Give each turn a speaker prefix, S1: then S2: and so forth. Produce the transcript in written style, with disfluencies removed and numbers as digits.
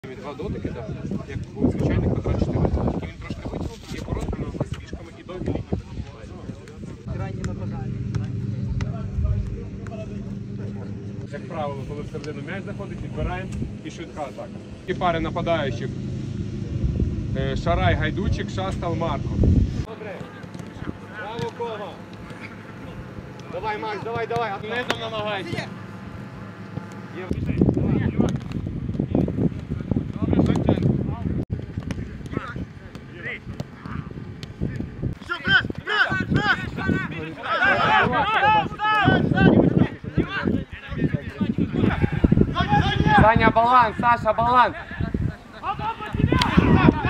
S1: Два дотики, так, як у звичайних квадрат 4. І він трошки витягнутий, є короткими з фішками і довгі лінії.
S2: Крайні нападають.
S1: Як правило, коли всередину м'яч заходить, відбираємо і швидка атака. І пари нападаючих. Шарай, Гайдучик, Шастал, Марко. Добре. Браво, Кома. Давай, Макс, давай. Низом намагайся. Саня, баланс, Саша, баланс.